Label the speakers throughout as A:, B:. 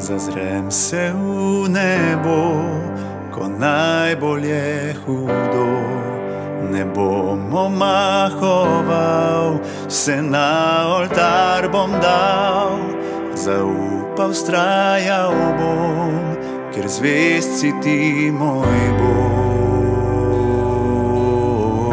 A: Zazrem se v nebo, ko najbolj je hudo. Ne bom omahoval, vse na oltar bom dal. Zaupal, vztrajal bom, ker zvest si ti, moj Bog.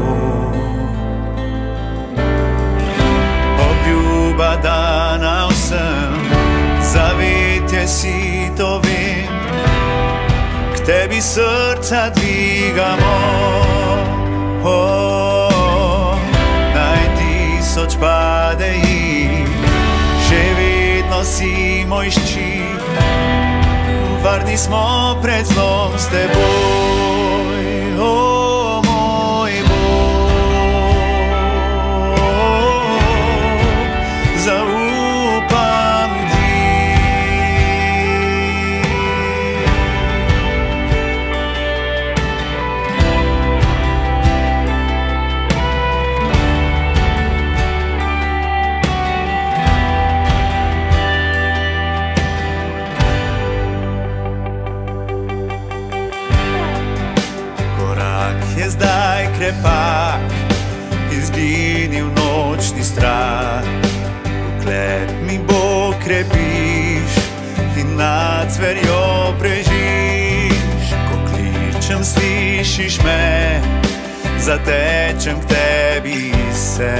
A: Obljuba dana vsem, zavetje si, to vem, k tebi srca dvigamo. Naj 1000 pade jih, še vedno si moj ščit. Varni smo pred zlom s teboj, o moj Bog. Zaupam ti. Je zdaj krepak, izginil nočni strah. Uklep mi Bog krepiš in nad zverjo prežiš. Ko kličem, slišiš me, zatečem k tebi se.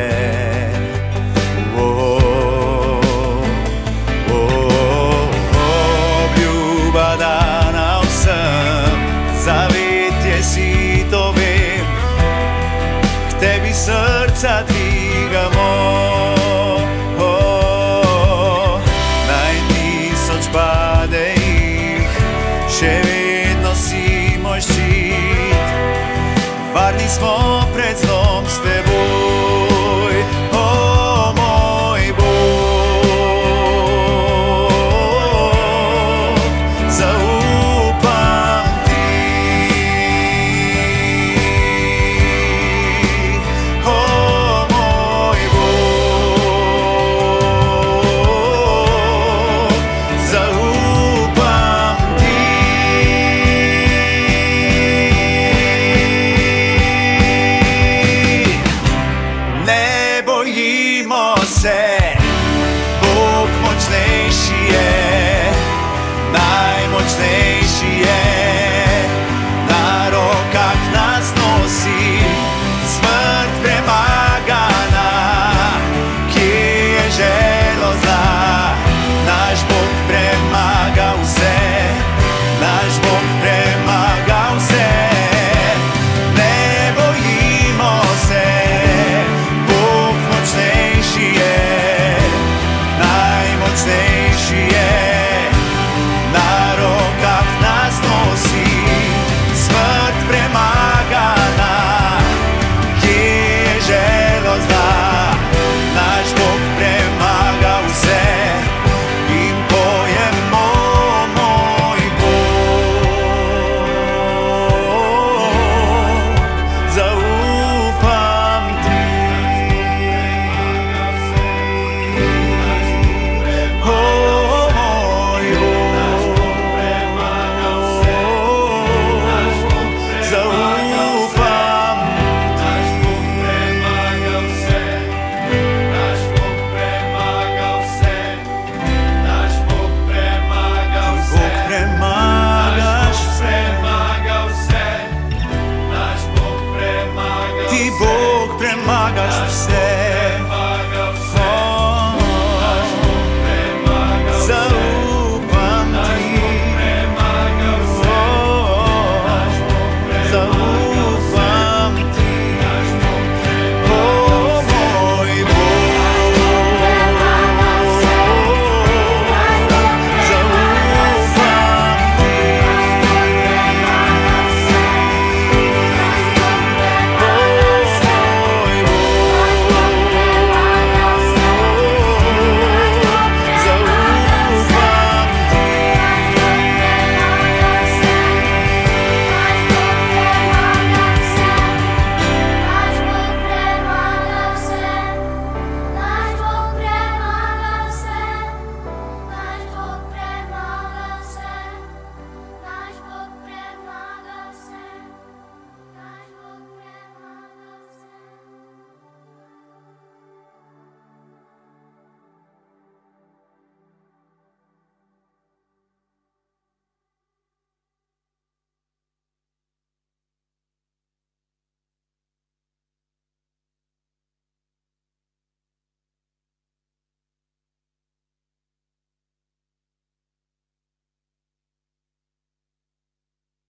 A: Obljuba dana vsem, zavetje si, to vem, k tebi srca dvigamo. Naj 1000 pade jih, še vedno si moj ščit. Varni smo pred zlom s teboj, o moj Bog. Zaupam ti. Bog močnejši je, najmočnejši je, na rokah nas nosi, smrt premagana. Kje je žaloza, naš Bog premaga vse, naš Bog premaga vse. Ne bojimo se, Bog močnejši je, najmočnejši je.